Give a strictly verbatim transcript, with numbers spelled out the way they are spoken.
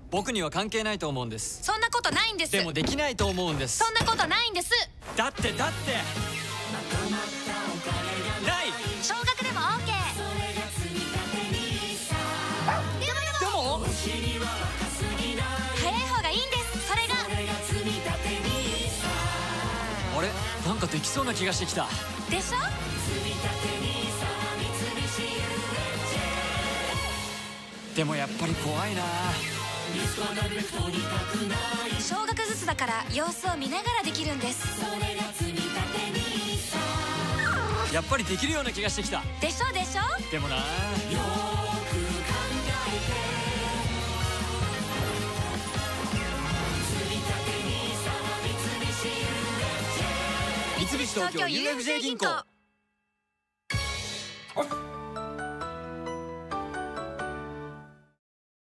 僕には関係ないと思うんです。 そんなことないんです。 でもできないと思うんです。 そんなことないんです。 だってだってない少額でも オーケー。 でもでも早い方がいいんです。それがあれなんかできそうな気がしてきた。 でしょ。 でもやっぱり怖いな。 少額ずつだから様子を見ながらできるんです。 やっぱりできるような気がしてきた。 でしょでしょ。 でもな。三菱東京 ユーエフジェー 銀行。